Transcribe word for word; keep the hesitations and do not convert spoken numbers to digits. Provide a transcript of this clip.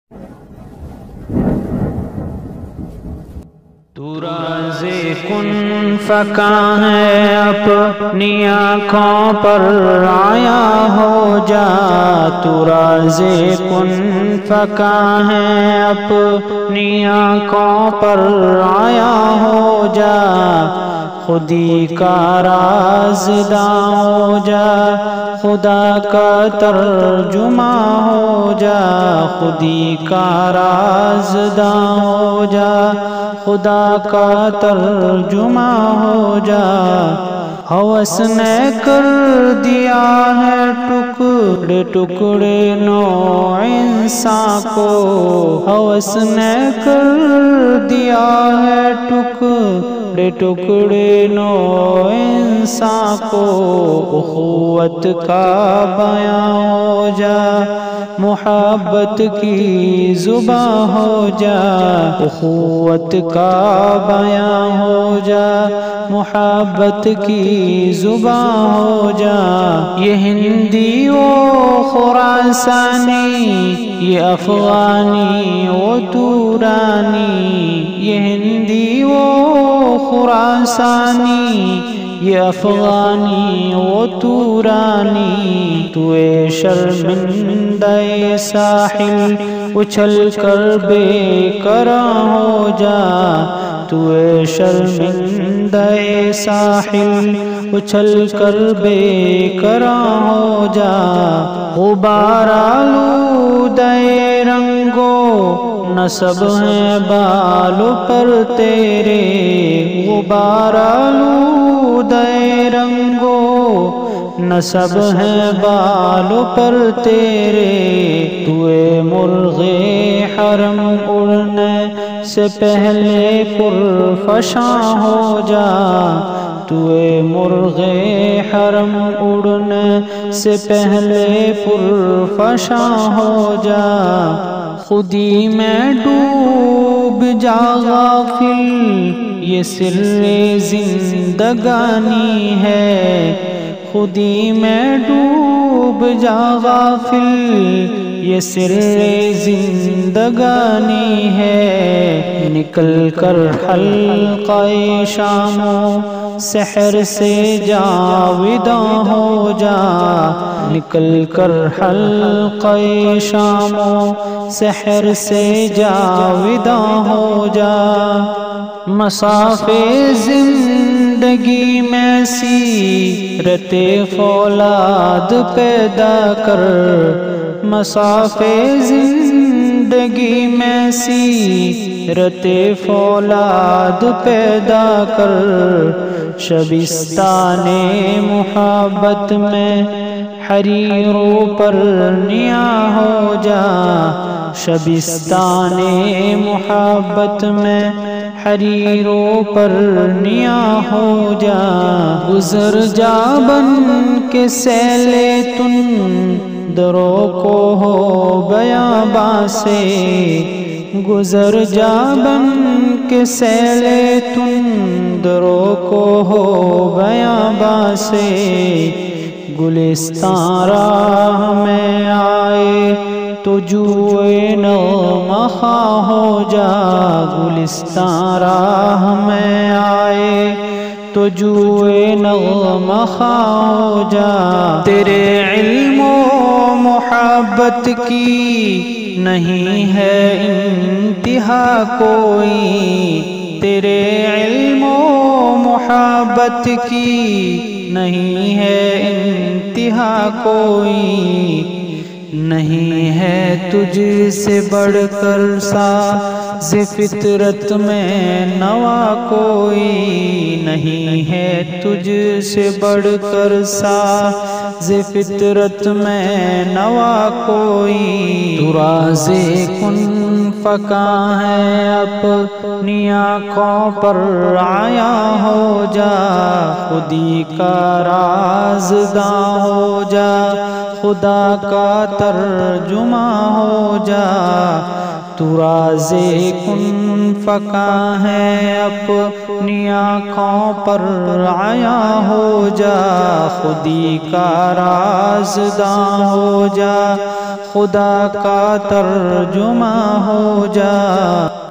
تو رازِ کن فکاں ہے اپنی آنکھوں پر آیا ہو جا، تو رازِ کن فکاں ہے اپنی آنکھوں پر آیا ہو جا، خودی کا رازداں ہو جا، خدا کا ترجمہ ہو جا، خودی کا رازداں ہو جا، خدا کا ترجمہ ہو جا۔ ہوس نے کر دیا ہے ٹکڑے ٹکڑے نو انسان کو، ہوس نے کر دیا ہے ٹکڑے ٹکڑے نو انسان کو، اخوت کا بیاں ہو جا، محبت کی زباں ہو جا، اخوت کا بیاں ہو جا، محبت کی زباں ہو جا۔ یہ ہندی و خراسانی، یہ افغانی و تورانی، یہ ہندی و خراسانی، یہ افغانی و تورانی، تو اے شرمندہ ساحل اچھل کر بے قرار ہو جا، تو اے شرمندہ ساحل اچھل کر بے قرار ہو جا۔ غبار آلودہ رنگو نصب ہیں بالوں پر تیرے، غبار آلودہ رنگو نصب ہیں بالوں پر تیرے، تو اے مرغ حرم اڑنے سے پہلے پرفشاں ہو جا، تو اے مرغ حرم اڑنے سے پہلے پرفشاں ہو جا۔ خودی میں ڈوب جا غافل، یہ سر زندگانی ہے، خودی میں ڈوب جا غافل، یہ سر زندگانی ہے، نکل کر حلقہ شام و سحر سے جاویداں ہو جا، نکل کر حلقہ شام و سحر سے جاویداں ہو جا۔ مسافِ زندگی میں سیرت فولاد پیدا کر، مسافِ زندگی میں سیرت فولاد پیدا کر، شبستان محبت میں حریر و پرنیاں ہو جا، شبستان محبت میں حریر و پرنیاں ہو جا۔ گزر جا بن کے سیل تندروں کو ہو بیاباں سے، گزر جا بن کے سیل تندروں کو ہو بیاباں سے، گلستان راہ میں آئے تو جوئے نغمہ خواں ہو جا، گلستان راہ میں آئے تو جوئے نغمہ خواں ہو جا۔ تیرے علم و محبت کی نہیں ہے انتہا کوئی، تیرے علم و محبت کی نہیں ہے انتہا کوئی، نہیں ہے تجھ سے بڑھ کر ساز فطرت میں نوا کوئی، نہیں ہے تجھ سے بڑھ کر ساز فطرت میں نوا کوئی، تو رازِ کن فکاں ہے اپنی آنکھوں پر آیا ہو جا، خودی کا رازداں ہو جا، خدا کا ترجمہ ہو جا، تو راز کن فکا ہے اپنی آنکھوں پر عیاں ہو جا، خودی کا رازداں ہو جا، خدا کا ترجمہ ہو جا۔